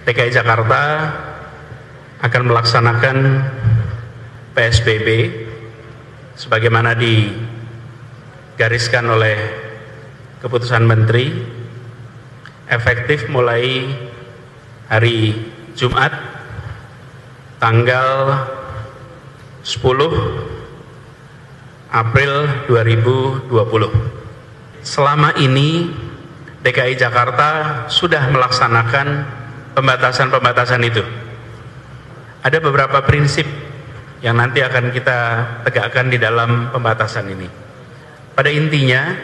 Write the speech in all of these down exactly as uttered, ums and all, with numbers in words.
D K I Jakarta akan melaksanakan P S B B sebagaimana digariskan oleh keputusan Menteri, efektif mulai hari Jumat tanggal sepuluh April dua ribu dua puluh. Selama ini D K I Jakarta sudah melaksanakan pembatasan-pembatasan itu. Ada beberapa prinsip yang nanti akan kita tegakkan di dalam pembatasan ini. Pada intinya,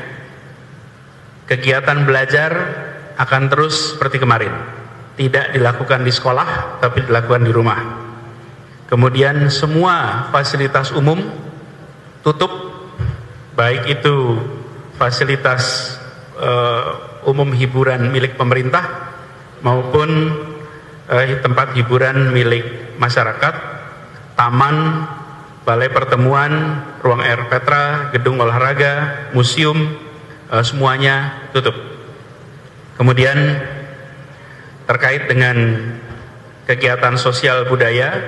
kegiatan belajar akan terus seperti kemarin. Tidak dilakukan di sekolah, tapi dilakukan di rumah. Kemudian semua fasilitas umum tutup, baik itu fasilitas uh, umum hiburan milik pemerintah maupun uh, tempat hiburan milik masyarakat, taman, balai pertemuan, ruang air Petra, gedung olahraga, museum, uh, semuanya tutup. Kemudian terkait dengan kegiatan sosial budaya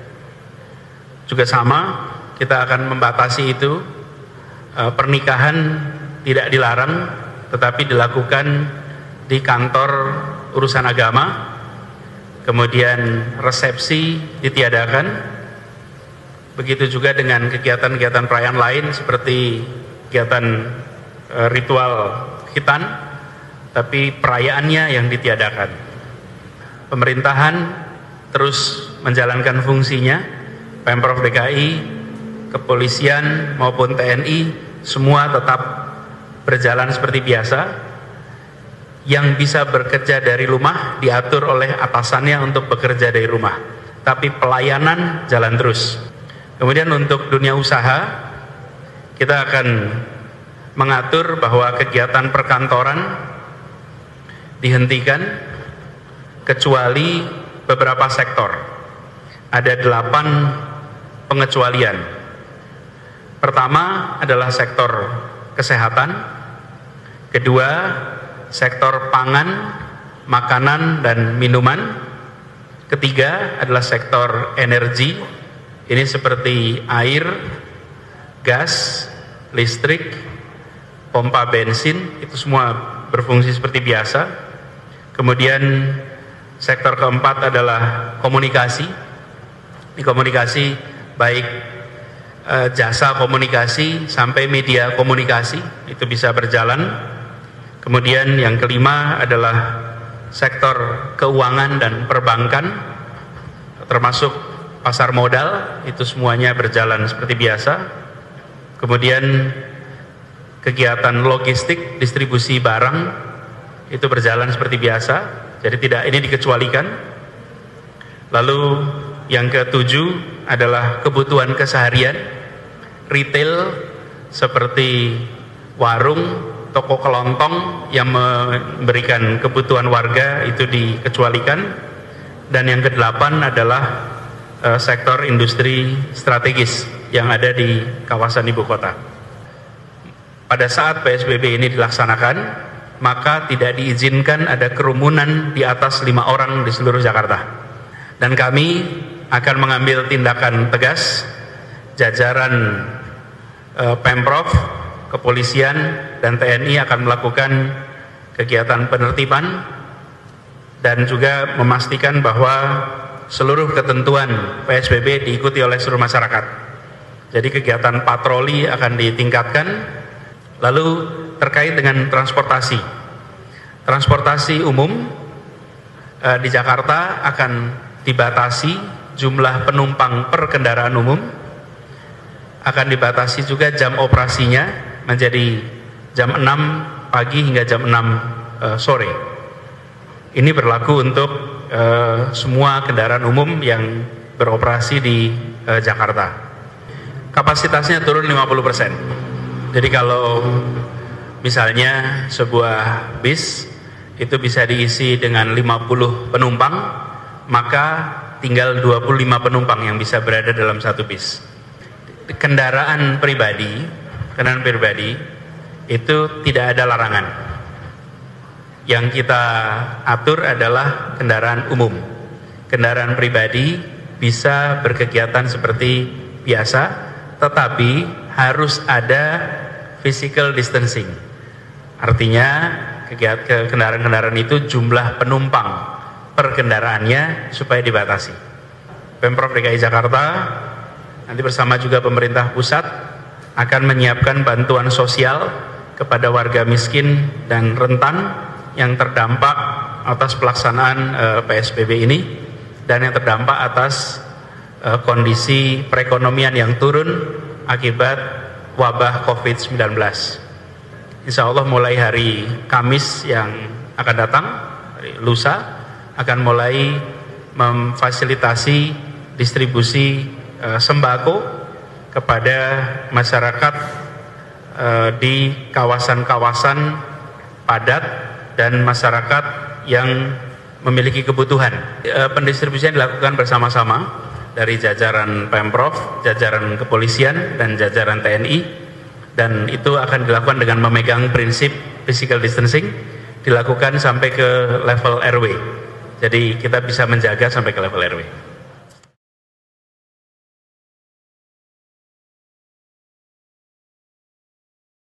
juga sama, kita akan membatasi itu. E, pernikahan tidak dilarang, tetapi dilakukan di kantor urusan agama. Kemudian resepsi ditiadakan. Begitu juga dengan kegiatan-kegiatan perayaan lain seperti kegiatan e, ritual khitan, tapi perayaannya yang ditiadakan. Pemerintahan terus menjalankan fungsinya, Pemprov D K I, kepolisian maupun T N I, semua tetap berjalan seperti biasa. Yang bisa bekerja dari rumah diatur oleh atasannya untuk bekerja dari rumah, tapi pelayanan jalan terus. Kemudian untuk dunia usaha, kita akan mengatur bahwa kegiatan perkantoran dihentikan kecuali beberapa sektor. Ada delapan pengecualian. Pertama adalah sektor kesehatan, kedua sektor pangan, makanan dan minuman, ketiga adalah sektor energi, ini seperti air, gas, listrik, pompa bensin, itu semua berfungsi seperti biasa. Kemudian sektor keempat adalah komunikasi. Di komunikasi baik e, jasa komunikasi sampai media komunikasi itu bisa berjalan. Kemudian yang kelima adalah sektor keuangan dan perbankan, termasuk pasar modal, itu semuanya berjalan seperti biasa. Kemudian kegiatan logistik, distribusi barang itu berjalan seperti biasa, jadi tidak ini dikecualikan. Lalu yang ketujuh adalah kebutuhan keseharian, retail seperti warung, toko kelontong yang memberikan kebutuhan warga itu dikecualikan. Dan yang kedelapan adalah uh, sektor industri strategis yang ada di kawasan ibu kota. Pada saat P S B B ini dilaksanakan, maka tidak diizinkan ada kerumunan di atas lima orang di seluruh Jakarta. Dan kami akan mengambil tindakan tegas, jajaran e, Pemprov, kepolisian, dan T N I akan melakukan kegiatan penertiban dan juga memastikan bahwa seluruh ketentuan P S B B diikuti oleh seluruh masyarakat. Jadi kegiatan patroli akan ditingkatkan. Lalu terkait dengan transportasi, transportasi umum e, di Jakarta akan dibatasi jumlah penumpang per kendaraan umum, akan dibatasi juga jam operasinya menjadi jam enam pagi hingga jam enam e, sore. Ini berlaku untuk e, semua kendaraan umum yang beroperasi di e, Jakarta. Kapasitasnya turun lima puluh persen. Jadi kalau misalnya sebuah bis itu bisa diisi dengan lima puluh penumpang, maka tinggal dua puluh lima penumpang yang bisa berada dalam satu bis. Kendaraan pribadi, kendaraan pribadi itu tidak ada larangan. yang kita atur adalah kendaraan umum. Kendaraan pribadi bisa berkegiatan seperti biasa, tetapi harus ada physical distancing. Artinya kendaraan-kendaraan itu jumlah penumpang per kendaraannya supaya dibatasi. Pemprov D K I Jakarta nanti bersama juga pemerintah pusat akan menyiapkan bantuan sosial kepada warga miskin dan rentan yang terdampak atas pelaksanaan uh, P S B B ini dan yang terdampak atas uh, kondisi perekonomian yang turun akibat wabah covid sembilan belas. Insya Allah mulai hari Kamis yang akan datang, hari lusa, akan mulai memfasilitasi distribusi uh, sembako kepada masyarakat uh, di kawasan-kawasan padat dan masyarakat yang memiliki kebutuhan. Uh, pendistribusian dilakukan bersama-sama dari jajaran Pemprov, jajaran kepolisian, dan jajaran T N I, dan itu akan dilakukan dengan memegang prinsip physical distancing, dilakukan sampai ke level R W. Jadi kita bisa menjaga sampai ke level R W.